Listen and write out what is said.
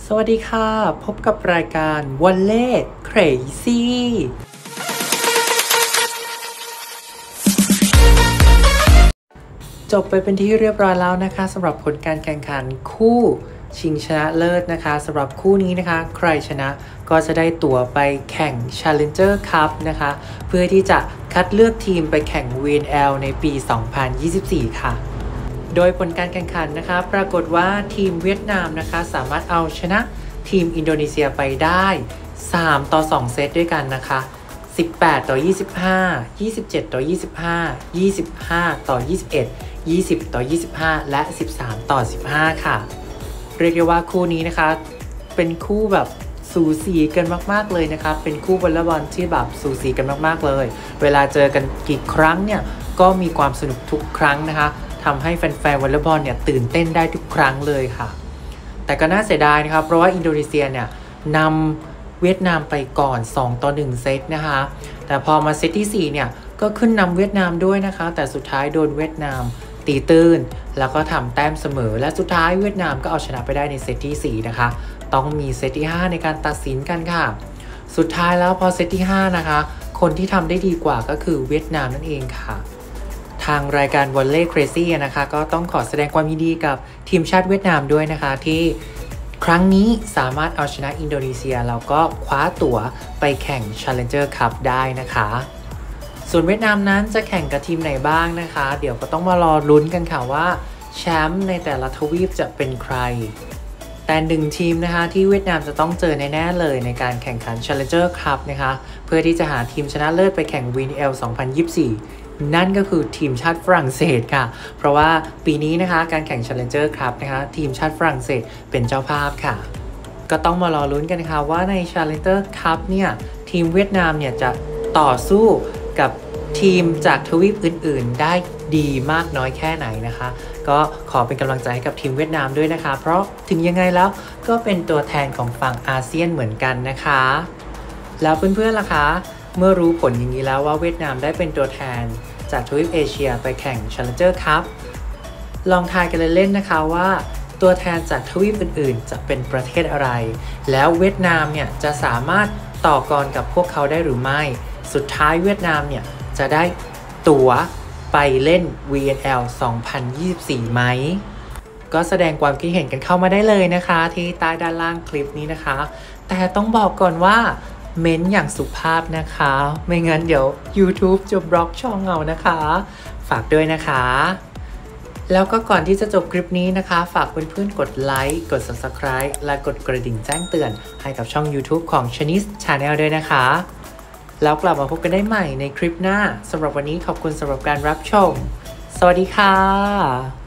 สวัสดีค่ะพบกับรายการวันเล่เครซี่จบไปเป็นที่เรียบร้อยแล้วนะคะสำหรับผลการแข่งขันคู่ชิงชนะเลิศนะคะสำหรับคู่นี้นะคะใครชนะก็จะได้ตั๋วไปแข่ง Challenger Cup นะคะเพื่อที่จะคัดเลือกทีมไปแข่ง VNL ในปี 2024 ค่ะโดยผลการแข่งขันนะคะปรากฏว่าทีมเวียดนามนะคะสามารถเอาชนะทีมอินโดนีเซียไปได้3-2 เซตด้วยกันนะคะ18-25 27-25 25-21 20-25 และ 13-15 ค่ะเรียกได้ว่าคู่นี้นะคะเป็นคู่แบบสูสีกันมากๆเลยนะคะเป็นคู่วอลเลย์บอลที่แบบสูสีกันมากๆเลยเวลาเจอกันกี่ครั้งเนี่ยก็มีความสนุกทุกครั้งนะคะทำให้แฟนๆวอลเลย์บอลเนี่ยตื่นเต้นได้ทุกครั้งเลยค่ะแต่ก็น่าเสียดายนะครับเพราะว่าอินโดนีเซียเนี่ยนำเวียดนามไปก่อน2-1 เซตนะคะแต่พอมาเซตที่4เนี่ยก็ขึ้นนำเวียดนามด้วยนะคะแต่สุดท้ายโดนเวียดนามตีตื้นแล้วก็ทำแต้มเสมอและสุดท้ายเวียดนามก็เอาชนะไปได้ในเซตที่4นะคะต้องมีเซตที่5ในการตัดสินกันค่ะสุดท้ายแล้วพอเซตที่5นะคะคนที่ทำได้ดีกว่าก็คือเวียดนามนั่นเองค่ะทางรายการวอลเล่เครซี่นะคะก็ต้องขอแสดงความยินดีกับทีมชาติเวียดนามด้วยนะคะที่ครั้งนี้สามารถเอาชนะอินโดนีเซียแล้วก็คว้าตั๋วไปแข่ง Challenger Cup ได้นะคะส่วนเวียดนามนั้นจะแข่งกับทีมไหนบ้างนะคะเดี๋ยวก็ต้องมารอลุ้นกันค่ะว่าแชมป์ในแต่ละทวีปจะเป็นใครแต่1ทีมนะคะที่เวียดนามจะต้องเจอแน่ๆเลยในการแข่งขัน Challenger Cup นะคะเพื่อที่จะหาทีมชนะเลิศไปแข่ง VNL 2024 นั่นก็คือทีมชาติฝรั่งเศสค่ะเพราะว่าปีนี้นะคะการแข่ง Challenger Cup นะคะทีมชาติฝรั่งเศสเป็นเจ้าภาพค่ะก็ต้องมารอลุ้นกันค่ะว่าใน Challenger Cup เนี่ยทีมเวียดนามเนี่ยจะต่อสู้กับทีมจากทวีปอื่นๆได้ดีมากน้อยแค่ไหนนะคะก็ขอเป็นกำลังใจให้กับทีมเวียดนามด้วยนะคะเพราะถึงยังไงแล้วก็เป็นตัวแทนของฝั่งอาเซียนเหมือนกันนะคะแล้วเพื่อนๆล่ะคะเมื่อรู้ผลอย่างนี้แล้วว่าเวียดนามได้เป็นตัวแทนจากทวีปเอเชียไปแข่ง Challenger Cup ลองทายกันเล่นๆนะคะว่าตัวแทนจากทวีปอื่นๆจะเป็นประเทศอะไรแล้วเวียดนามเนี่ยจะสามารถต่อกรกับพวกเขาได้หรือไม่สุดท้ายเวียดนามเนี่ยจะได้ตั๋วไปเล่น VNL 2024 ไหมก็แสดงความคิดเห็นกันเข้ามาได้เลยนะคะที่ใต้ด้านล่างคลิปนี้นะคะแต่ต้องบอกก่อนว่าเม้นอย่างสุภาพนะคะไม่งั้นเดี๋ยว YouTube จะบล็อกช่องเอานะคะฝากด้วยนะคะแล้วก็ก่อนที่จะจบคลิปนี้นะคะฝากเพื่อนๆกดไลค์กด Subscribe และกดกระดิ่งแจ้งเตือนให้กับช่อง YouTube ของ Shanice Channel ด้วยนะคะแล้วกลับมาพบกันได้ใหม่ในคลิปหน้าสำหรับวันนี้ขอบคุณสำหรับการรับชมสวัสดีค่ะ